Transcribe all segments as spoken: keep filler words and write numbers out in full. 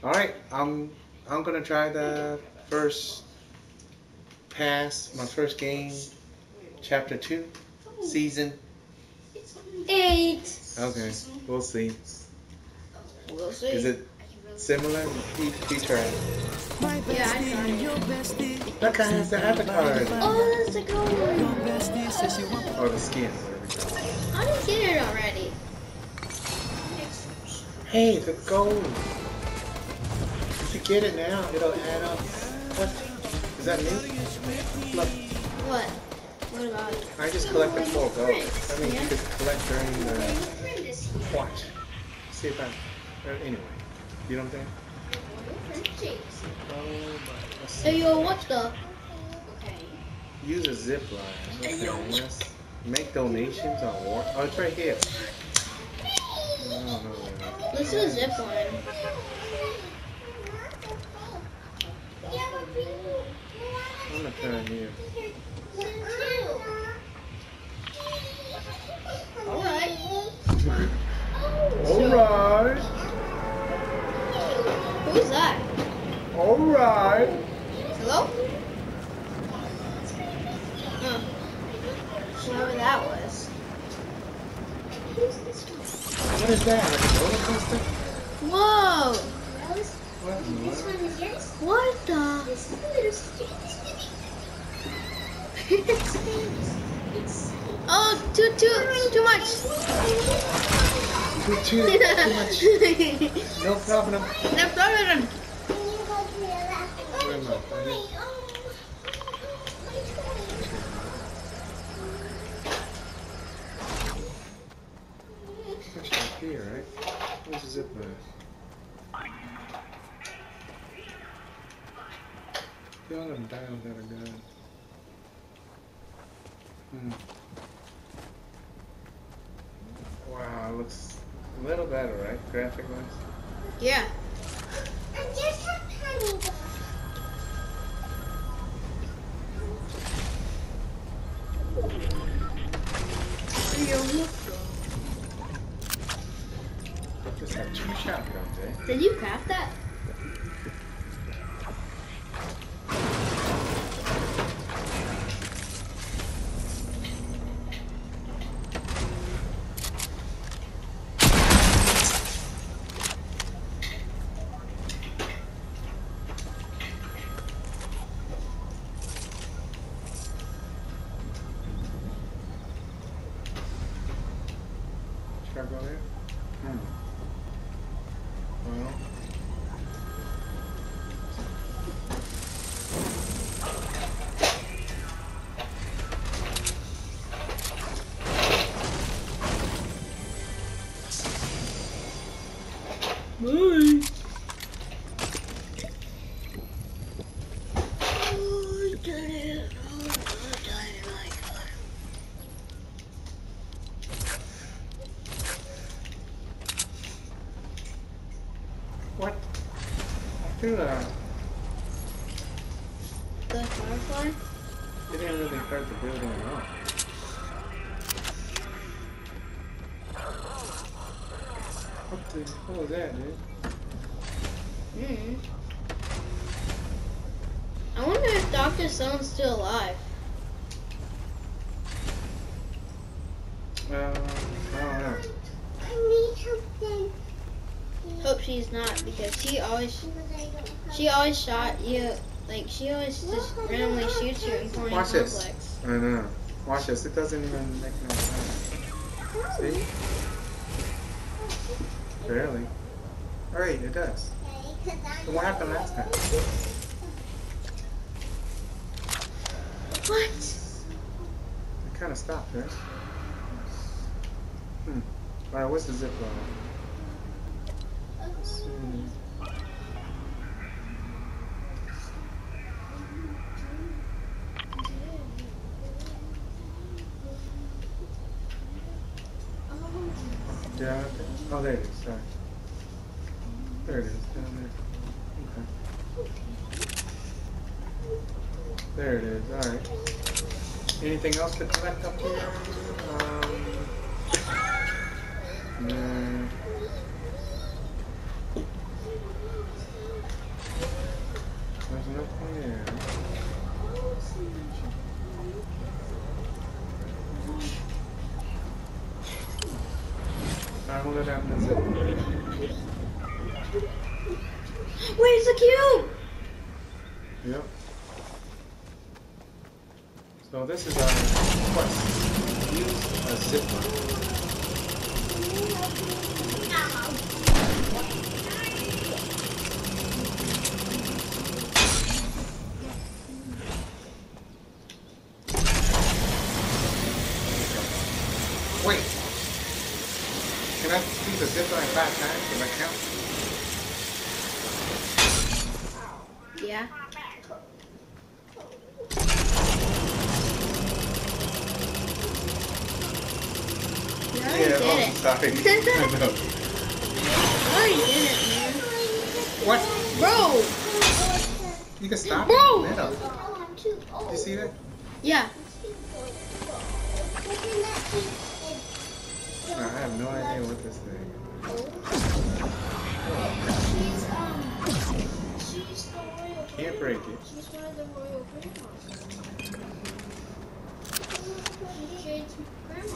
Alright, I'm I'm gonna try the first pass, my first game, chapter two, season. Eight. Okay, we'll see. We'll see. Is it similar? He, he tried. Yeah, I tried it. That guy has the avatar. Oh, that's a gold. Or the skin, whatever you call it. I didn't get it already. Hey, the gold. If you get it now, it'll add up. What? Is that me? Look, What? What about it? I just collected four gold. I mean, you could collect during the watch. See if I. uh, Anyway, you know what I'm saying? Oh my. Let's see. Hey, yo, what the? Use a zip line. Okay, let's make donations on war. Oh, it's right here. No, no, no, no. Let's do a zip line. I'm gonna turn here. Alright. Alright. Who's that? Alright. Hello? Huh. Whoever that was. What is that? Like a roller coaster? Whoa! What? This one is yours? What the? This is a little sticky. It's Oh, too, too, too much. Too, too, too much. No problem. No problem. Where am I? Right here? It's right here, right? Where's the zip line? Y'all them dials that are good. Hmm. Wow, it looks a little better, right? Graphic wise. Yeah. I just have honey. Just have two shotguns, eh? Did you craft that? Should I go there? Hmm. Well. Bye. What? Through that. The firefly? It didn't really hurt the building at all. What the hell was that, dude? Hmm. I wonder if Doctor Stone's still alive. Well, I don't know. I need something. Hope she's not, because she always she always shot you, like she always just randomly shoots you in Corny Watch Complex. this. I know. Watch this. It doesn't even make no sense. See? Barely. Alright, it does. So what happened last time? What? It kind of stopped, right? Hmm. Alright, what's the zip line? Let's see. Down there. Oh, there it is. Sorry. There it is. Down there. Okay. There it is. All right. Anything else to collect up here? Um, no. Una poner. Alright, we'll go down the zip. Where's the cube? Yep. So this is our quest. Use a zip line. Wait. Can I use the zip line five times? Can I count? Yeah. Yeah, did oh, it. sorry. I know. I already did it, man. What? Bro! You can stop Bro! it in the middle. You see that? Yeah. No, I have no idea what this thing is. She's um she's the royal Can't break it. She's one of the royal grandmas. Jade's grandma.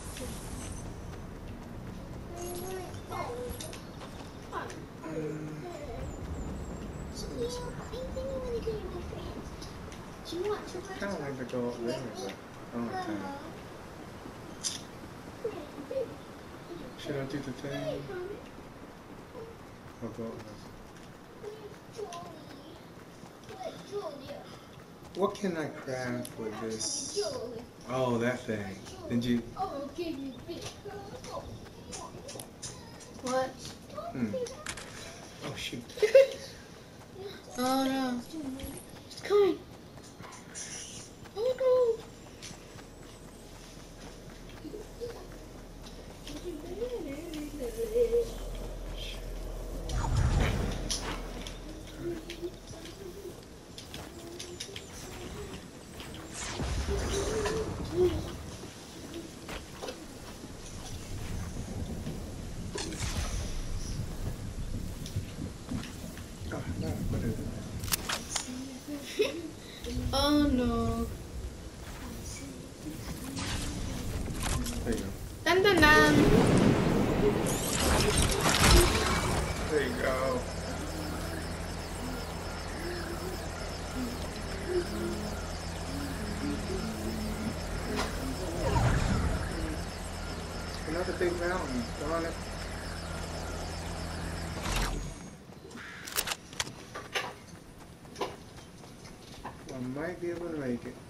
I kind of like to go up there, but I don't have time. Should I do the thing? Or go up there? What can I craft with this? Oh, that thing. Did you? What? Hmm. Oh, shoot. Oh no. It's coming. Oh no. Oh, no, what is it? Oh no. There you go. Dun dun dun. There you go. Another big mountain. Darn it. I might be able to make it.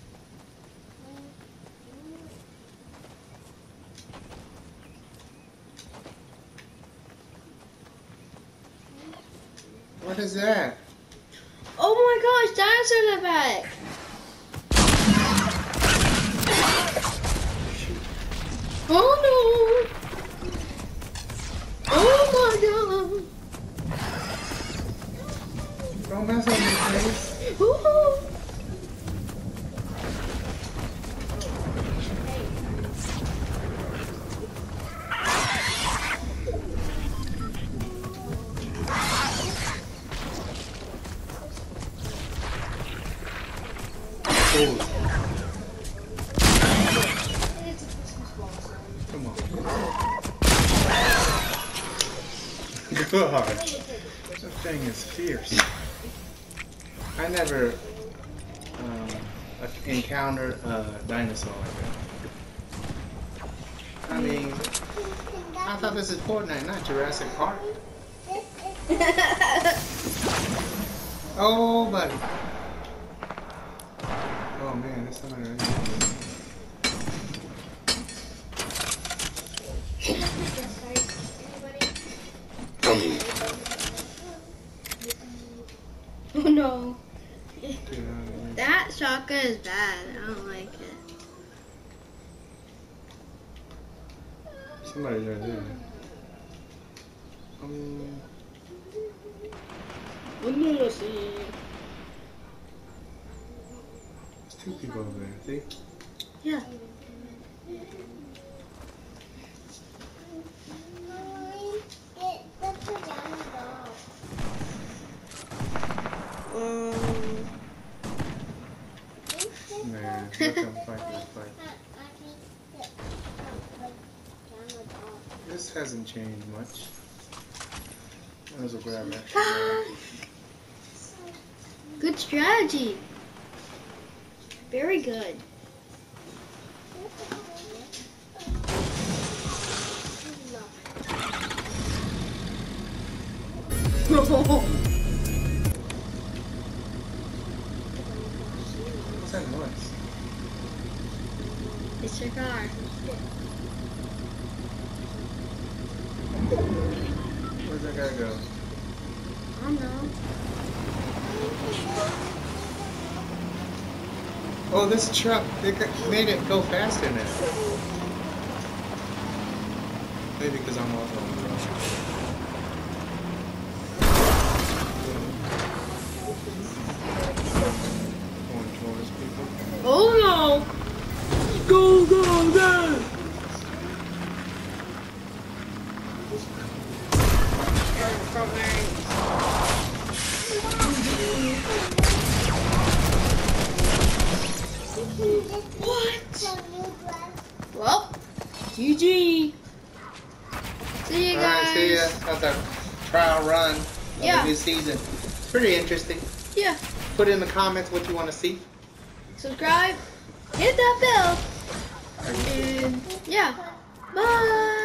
What is that? Oh my gosh, dinosaurs are back. Oh no. Oh my god. Don't mess with me, please. Woohoo. Come on. God. That thing is fierce. I never um, encountered a dinosaur like that. I mean, I thought this is Fortnite, not Jurassic Park. Oh, buddy. Oh man, there's somebody right there. Oh no. Get out of the way. That shotgun is bad. I don't like it. Somebody's right there. Um, Let's see. there's two people over there. See? Yeah. Um. Let them fight, let them fight. This hasn't changed much. That was a grab action. Good strategy. Very good. What's that noise? It's your car. Where's that guy go? I don't know. Oh, this truck, they got- made it go faster now. Maybe because I'm also on the road. Going towards people. Oh no! Go, go, go! What? Well, G G. See you guys. Alright, see ya. That's our trial run of Yeah. the new season. Pretty interesting. Yeah. Put in the comments what you want to see. Subscribe. Hit that bell. And yeah. Bye.